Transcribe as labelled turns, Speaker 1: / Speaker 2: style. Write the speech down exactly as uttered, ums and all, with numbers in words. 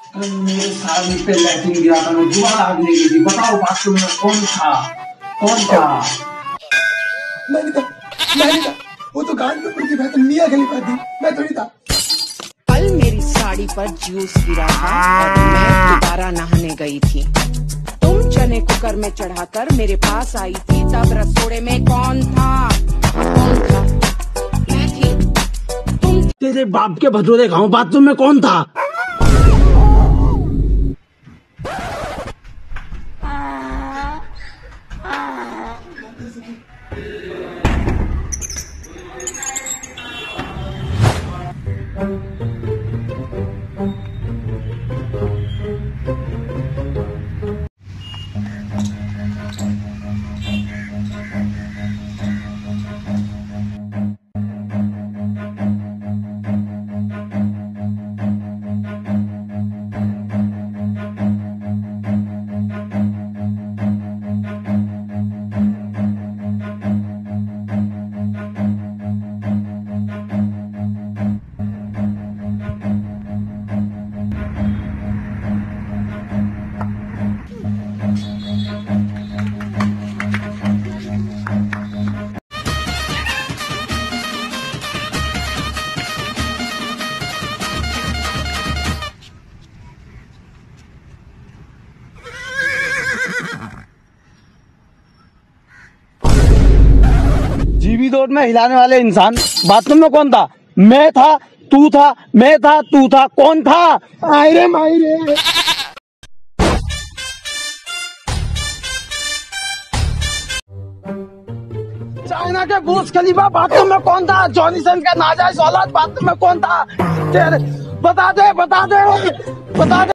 Speaker 1: तुम मेरे सामने पे लैट्रिन गया था, मैं जुआ लागने की थी। बताओ बाथरूम में कौन था? कौन था?
Speaker 2: मैं नहीं था, मैं नहीं था। वो तो गांड में पड़ के बैठा मियां खलीफा थी, मैं थोड़ी था।
Speaker 3: कल मेरी साड़ी पर जूस गिरा था और मैं दोबारा नहाने गई थी। तुम चने कुकर में चढ़ाकर मेरे पास आई थी, तब रसोड़े में कौन था? कौन था? मैं थी। तुम
Speaker 4: तेरे बाप के भटूरे खाऊं, बाथरूम में कौन था? जीवी दौड़ में हिलाने वाले इंसान, बाथरूम में कौन था? मैं था, तू था, मैं था, तू था, कौन था?
Speaker 2: आयरे मायरे।
Speaker 4: चाइना के बुर्ज खलीफा बाथरूम में कौन था? जॉनी सन का नाजायज औलाद बाथरूम में कौन था? तेरे बता दे, बता दे, बता दे।